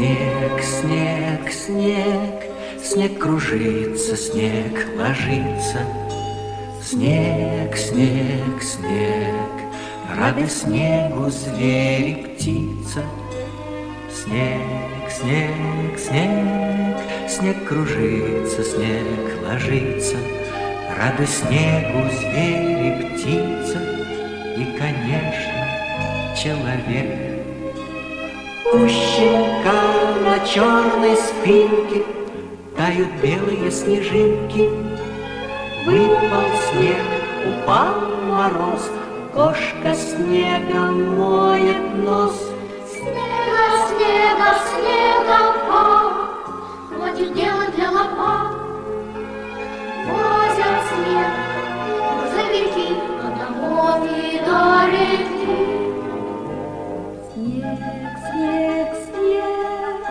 Снег, снег, снег, снег кружится, снег ложится. Снег, снег, снег, рады снегу звери, птица. Снег, снег, снег, снег кружится, снег ложится. Рады снегу звери, птица и, конечно, человек. У щенка на черной спинке тают белые снежинки. Выпал снег, упал мороз, кошка снегом моет нос. Снега, снега, снега, хватит дела для лопат. Возят снег, грузовики, домой до реки. Снег, снег, снег.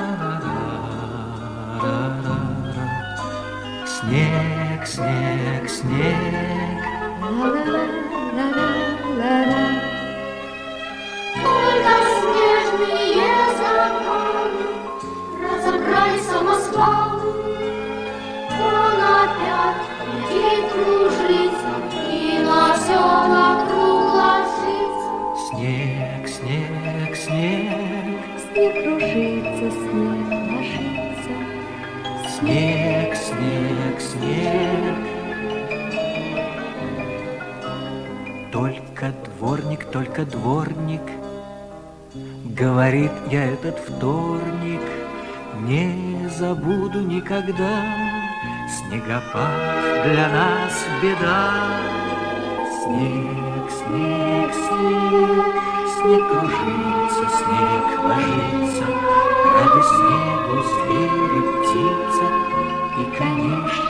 Снег, снег, снег. Ла-ла-ла-ла-ла-ла. Только снежные закаты разобрали самосвал. Он опять летит, кружится и на все вокруг ложится. Снег, снег, снег. Снег кружится, снег ложится. Снег, снег, снег. Только дворник, говорит, я этот вторник не забуду никогда. Снегопад для нас беда. Снег, снег, снег, снег кружится, снег ложится. Ради снегу звери, птица и, конечно,